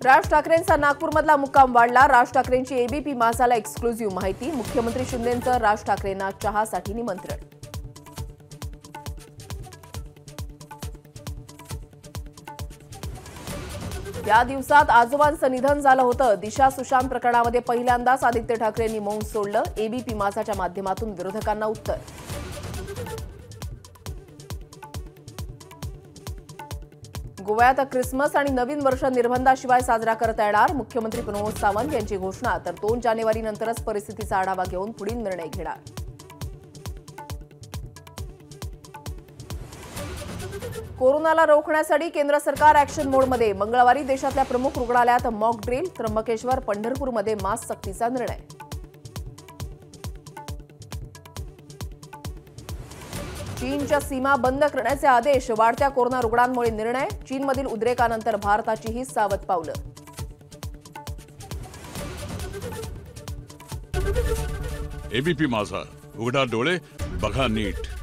राज ठाकरेंचा नागपूरमधला मुक्काम वाढला। राज ठाकरेंची एबीपी माझाला एक्सक्लुझिव्ह माहिती। मुख्यमंत्री शिंदेंचं राज ठाकरेंना चहासाठी निमंत्रण। या दिवसात आजोबांचं निधन झालं होतं। दिशा सुशांत प्रकरणामध्ये पहिल्यांदाच आदित्य ठाकरेंनी मौन सोडलं। एबीपी माझाच्या माध्यमातून विरोधकांना उत्तर। गोव्यात क्रिसमस आणि नवीन वर्ष निर्बंधाशिवाय साजरा करता येणार। मुख्यमंत्री प्रमोद सावंत यांची घोषणा। तर 2 जानेवारीनंतरच परिस्थितीचा आढावा घेऊन पुढील निर्णय घेणार। कोरोनाला रोखण्यासाठी केंद्र सरकार ॲक्शन मोडमध्ये। मंगळवारी देशातल्या प्रमुख रुग्णालयात मॉक ड्रिल। त्र्यंबकेश्वर, पंढरपूरमध्ये मास्क सक्तीचा निर्णय। चीनच्या सीमा बंद करण्याचे आदेश। वाढत्या कोरोना रुग्णांमुळे निर्णय। चीनमधील उद्रेकानंतर भारताचीही सावध पावलं। एबीपी माझा, उघडा डोळे बघा नीट।